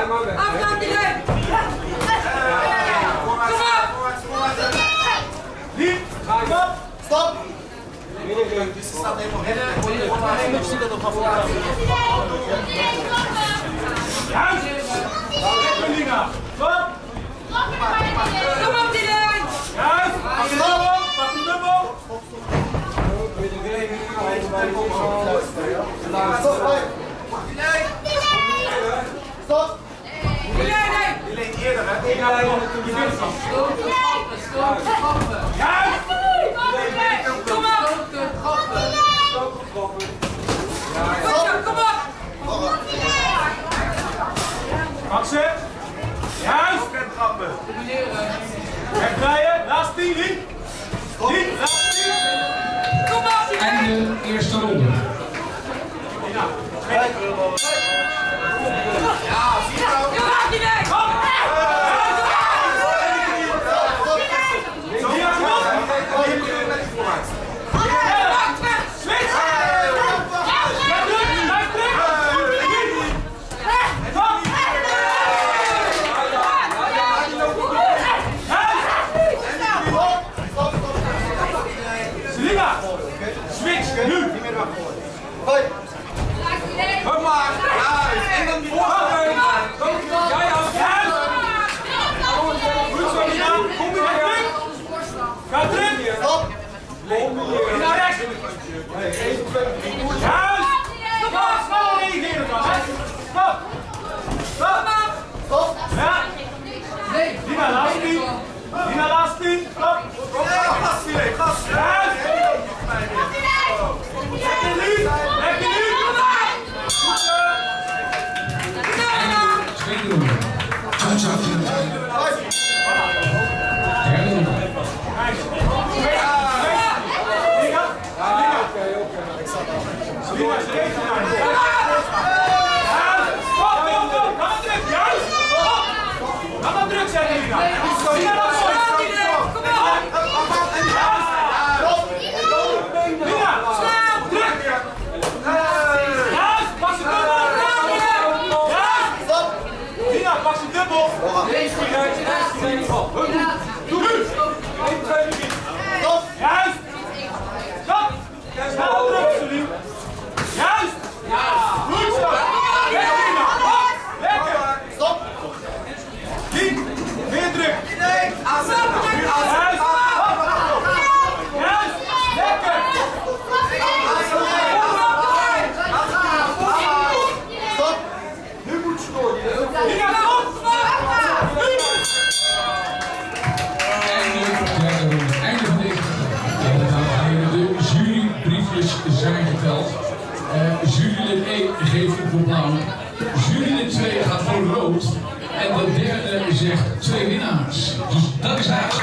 Afstand iedereen! Kom op! Lief! Stop! Ze staat helemaal Ik zie dat op afstand. Juist! Lekker Lina! Stop! Kom op iedereen! Juist! Pak de dubbel! Pak de dubbel! Stop! Iedereen! Die leent eerder, hè? Ik ga even de winst van. Juist! Kom op! Kom op! Pak ze! Juist! En trappen. Wegdraaien! Laatste 10, Lief! Lief! Laatste 10! Kom op iedereen! Einde eerste ronde. Ja, zie je nou? Kom op iedereen! kom! Switch! Blijf druk! Blijf druk! Selina! Switch! Nu! Kom maar! Juist! En dan die voorhand! Jij ook! Juist! Goed zo, Lina! Kom weer terug! Ga terug! Stop! Lina rechts! Juist! Stop! Snel reageren dan! Stop! Stop! Stop! Ja! Lina, laatste 10! Lina, laatste 10! Stop! Gas weer! Gas! Juist! Lekker nu! Lekker nu! Goed zo! Tweede ronde. Cha-cha. Derde ronde. Juist! Stop! Snel druk, Celine! Juist! Goed zo! Lekker, Lina! Hop! Lekker! Stop! Lien! Meer druk! Nee! Aanzet! Nu aanzet! Juist! Juist! Lekker! Stop! Nu moet je door! Lina, kom! Einde van deze de jurybriefjes zijn geteld. Jurylid 1 geeft voor blauw. Jurylid 2 gaat voor rood. En de derde zegt 2 winnaars. Dus dat is hij.